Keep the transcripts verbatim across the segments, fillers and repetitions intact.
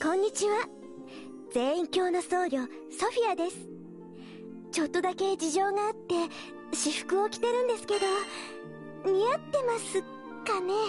こんにちは。全員教の僧侶ソフィアです。ちょっとだけ事情があって私服を着てるんですけど、似合ってますかね。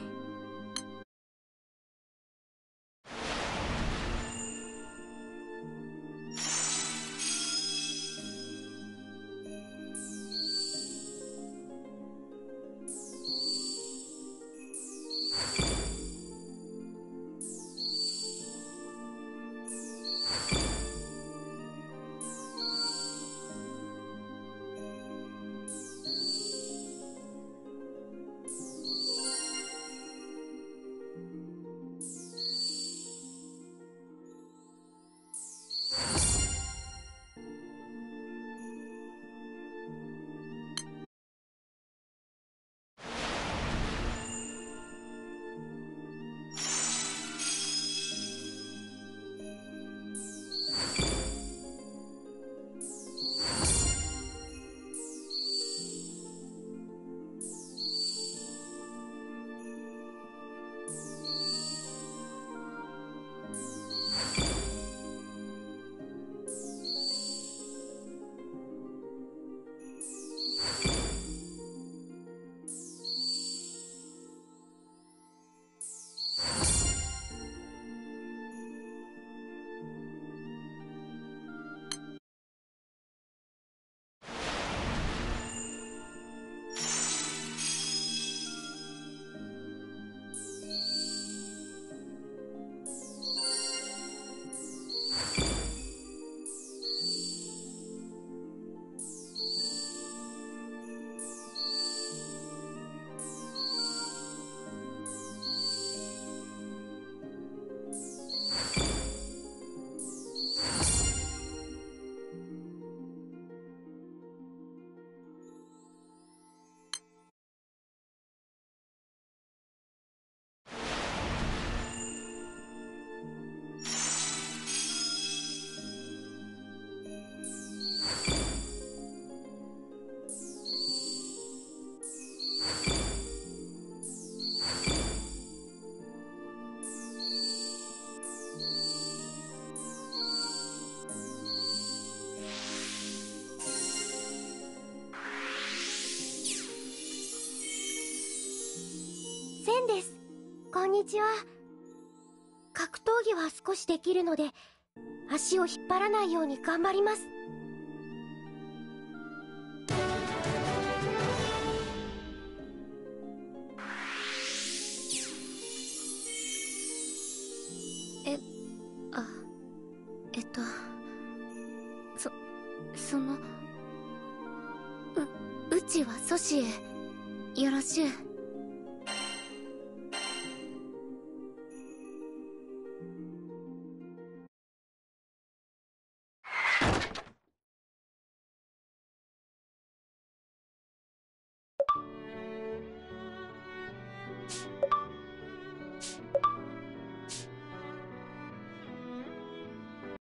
センです。こんにちは。格闘技は少しできるので足を引っ張らないように頑張ります。え、あ、えっとそ、そのう、うちは阻止へよろしゅう。